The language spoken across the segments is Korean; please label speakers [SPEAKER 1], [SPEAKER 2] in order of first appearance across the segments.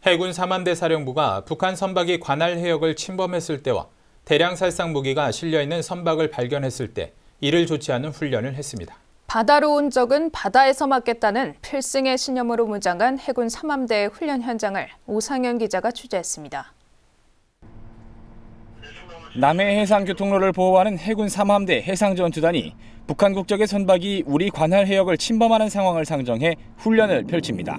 [SPEAKER 1] 해군 삼함대 사령부가 북한 선박이 관할 해역을 침범했을 때와 대량 살상 무기가 실려있는 선박을 발견했을 때 이를 조치하는 훈련을 했습니다.
[SPEAKER 2] 바다로 온 적은 바다에서 맞겠다는 필승의 신념으로 무장한 해군 삼함대의 훈련 현장을 오상현 기자가 취재했습니다.
[SPEAKER 3] 남해 해상 교통로를 보호하는 해군 삼함대 해상전투단이 북한 국적의 선박이 우리 관할 해역을 침범하는 상황을 상정해 훈련을 펼칩니다.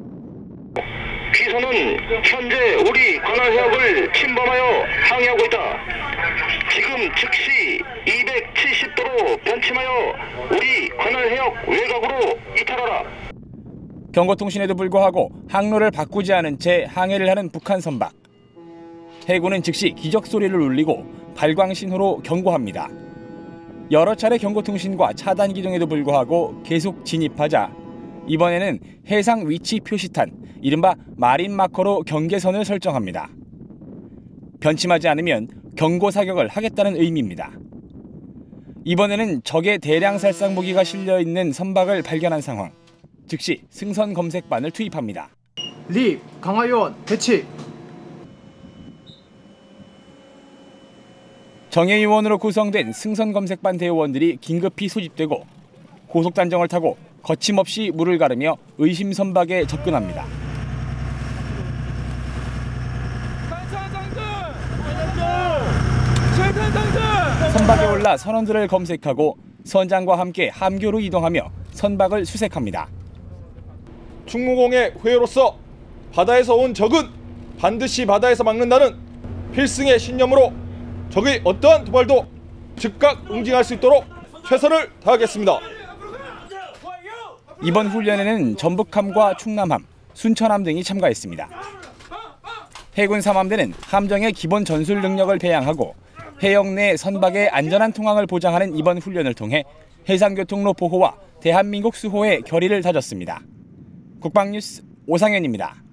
[SPEAKER 4] 기선은 현재 우리 관할 해역을 침범하여 항해하고 있다. 지금 즉시 270도로 변침하여 우리 관할 해역 외곽으로 이탈하라.
[SPEAKER 3] 경고통신에도 불구하고 항로를 바꾸지 않은 채 항해를 하는 북한 선박. 해군은 즉시 기적 소리를 울리고 발광 신호로 경고합니다. 여러 차례 경고통신과 차단 기동에도 불구하고 계속 진입하자 이번에는 해상 위치 표시탄, 이른바 마린 마커로 경계선을 설정합니다. 변침하지 않으면 경고 사격을 하겠다는 의미입니다. 이번에는 적의 대량 살상 무기가 실려 있는 선박을 발견한 상황. 즉시 승선 검색반을 투입합니다.
[SPEAKER 5] 리 강화요원 배치.
[SPEAKER 3] 정예요원으로 구성된 승선 검색반 대요원들이 긴급히 소집되고 고속단정을 타고 거침없이 물을 가르며 의심 선박에 접근합니다. 선박에 올라 선원들을 검색하고 선장과 함께 함교로 이동하며 선박을 수색합니다.
[SPEAKER 6] 충무공의 회로서 바다에서 온 적은 반드시 바다에서 막는다는 필승의 신념으로 적의 어떠한 도발도 즉각 응징할 수 있도록 최선을 다하겠습니다.
[SPEAKER 3] 이번 훈련에는 전북함과 충남함, 순천함 등이 참가했습니다. 해군 삼함대는 함정의 기본 전술 능력을 배양하고 해역 내 선박의 안전한 통항을 보장하는 이번 훈련을 통해 해상교통로 보호와 대한민국 수호의 결의를 다졌습니다. 국방뉴스 오상현입니다.